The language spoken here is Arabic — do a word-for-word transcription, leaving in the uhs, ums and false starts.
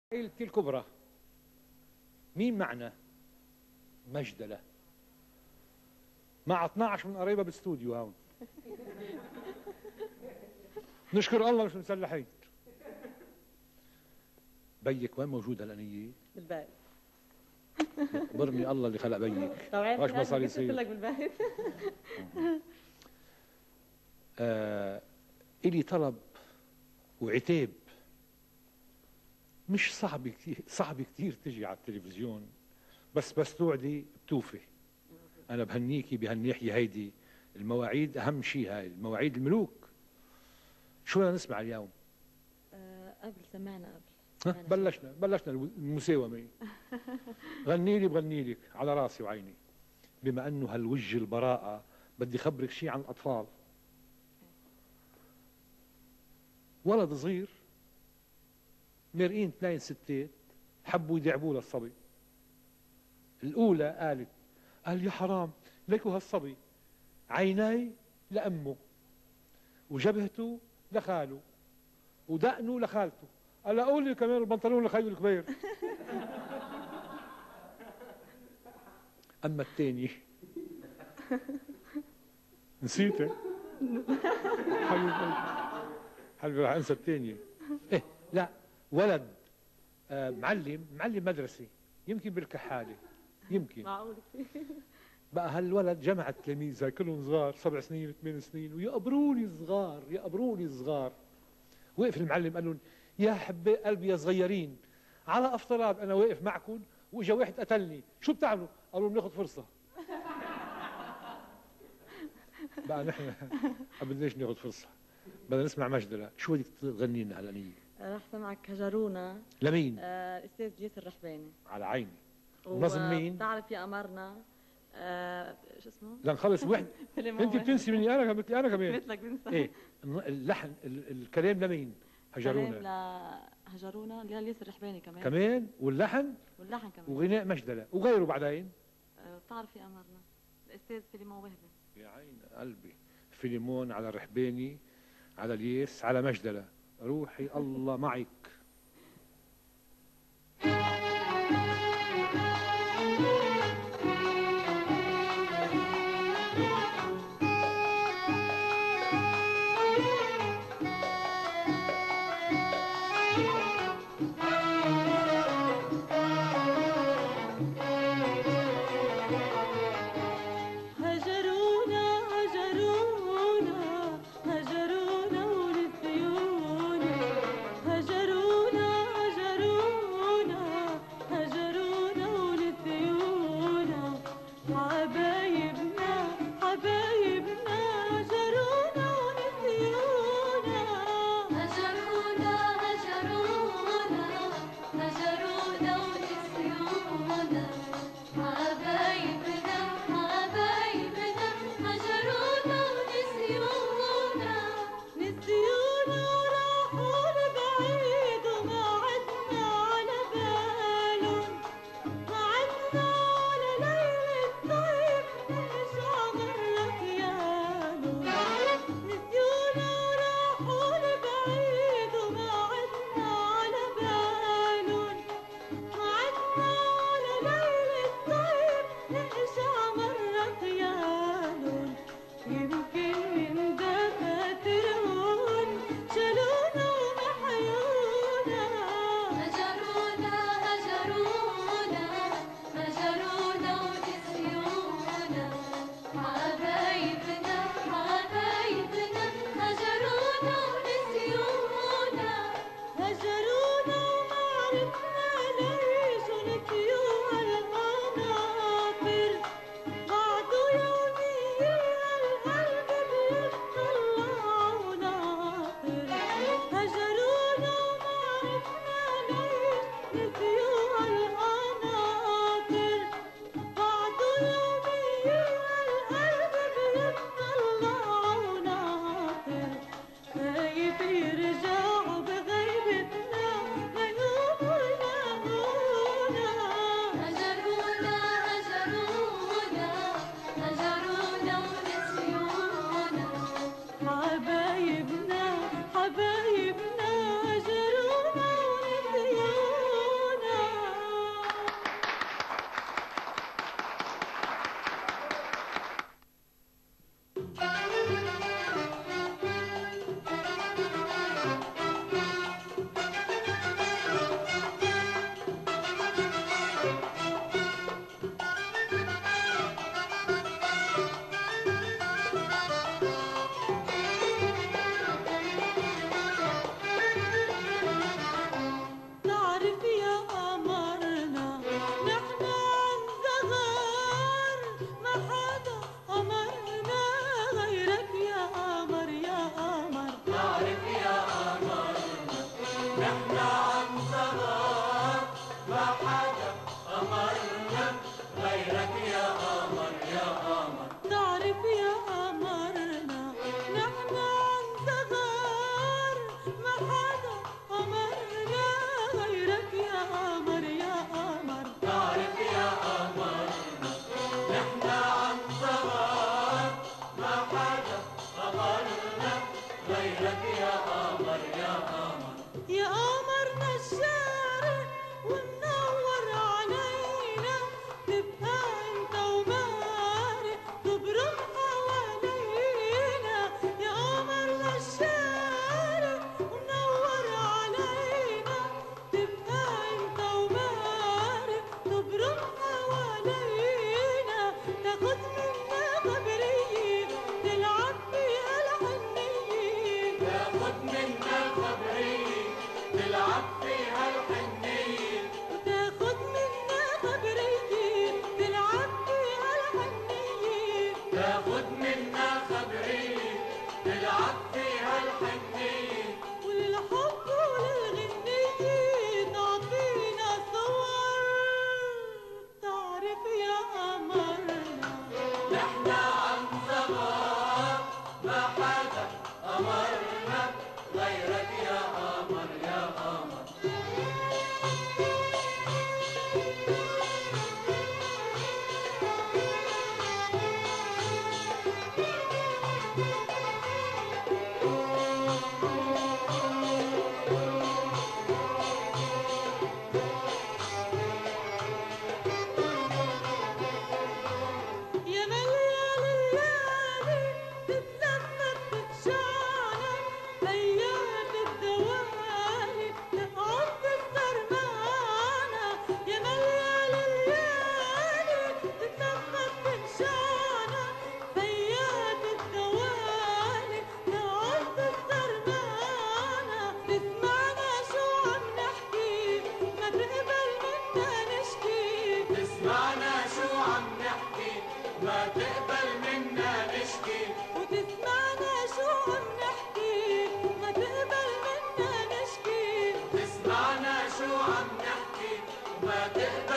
عائلتي الكبرى مين معنا؟ مجدلة مع اثنعش من قريبة بالاستوديو هون. نشكر الله مش مسلحين. بيك وين موجود هالأنية؟ بالبيت. برني الله اللي خلق بيك. واش ما صار يصير؟ لك بالبيت. آه إلي طلب وعتاب مش صعب كثير، صعب كثير تجي على التلفزيون، بس بس توعدي بتوفي. أنا بهنيكي بهالناحية هيدي، المواعيد أهم شيء، هاي المواعيد الملوك. شو بدنا نسمع اليوم؟ أه قبل سمعنا قبل ها بلشنا بلشنا المساومة. غني لي بغني لك على راسي وعيني. بما أنه هالوجه البراءة بدي خبرك شيء عن الأطفال. ولد صغير مرقين اثنين ستات حبوا يدعبوا للصبي. الأولى قالت قال يا حرام ليكوا هالصبي عيني لأمه وجبهته لخاله ودقنه لخالته. قال أقول لي كمان البنطلون لخيو الكبير. أما الثاني نسيته. حبيبي حبيبي رح أنسى الثانية. إيه لا ولد آه معلم معلم مدرسي يمكن بالكحالة يمكن معقول كثير. بقى هالولد جمع التلاميذ كلهم صغار سبع سنين ثمان سنين ويقبروني صغار يقبروني صغار. وقف المعلم قال لهم يا حبي قلبي يا صغيرين، على افتراض انا واقف معكم واجا واحد قتلني شو بتعملوا؟ قالوا بناخذ فرصه. بقى نحن بدناش ناخذ فرصه، بدنا نسمع مجدلة. شو بدك تغني لنا هالأنية؟ راح سمعك هجرونا. لمين؟ آه الاستاذ جيس الرحباني. على عيني. ونظم مين؟ بتعرف يا قمرنا. آه شو اسمه؟ لنخلص واحد. انت بتنسي مني انا مثلي انا كمان. مثلك بنسى. ايه اللحن الكلام لمين؟ هجرونا. كلام لهجرونا للياس الرحباني كمان. كمان واللحن؟ واللحن كمان. وغناء مجدلة وغيره بعدين؟ آه بتعرف يا قمرنا الاستاذ فيليمون وهبي. يا عين قلبي. فيليمون على الرحباني على الياس على مجدلة. روحي الله معك. هجرونا هجرونا وللثيون هجرونا ما حدا قمرنا غيرك يا قمر يا قمر. تعرف يا قمرنا نحن عن صغار ما حدا قمرنا غيرك يا قمر يا قمر. تعرف يا قمرنا نحن عن صغار ما حدا قمرنا غيرك يا قمر يا قمر. يا قمرنا الشارق ومنور علينا تبقى انت ومارق تبرم حوالينا. يا قمرنا الشارق ومنور علينا تبقى انت ومارق تبرم حوالينا. تاخد منا خبرية تلعب فيها الحنية. تاخد منا الخبرية تلعب فيها الحنية. وتاخد منا خبرية تلعب فيها الحنية. تاخد منا خبرية تلعب فيها الحنية. وللحب وللغنية تعطينا صور. تعرف يا قمرنا نحن عن صغار ما حدا قمرنا غيرك يا قمر يا قمر. يا مليال الليالي تتلمت تتشعنا بيات الدوالي تقعد تسهر معانا. يا مليال الليالي تتلمت تتشعنا بيات الدوالي تقعد تسهر معانا. تسمعنا شو عم نحكي ما تقبل منا نشكي. تسمعنا شو عم نحكي ما تقبل منا نشكي. وتسمعنا شو عم نحكي ما تقبل منا نشكي. تسمعنا شو عم نحكي ما تقبل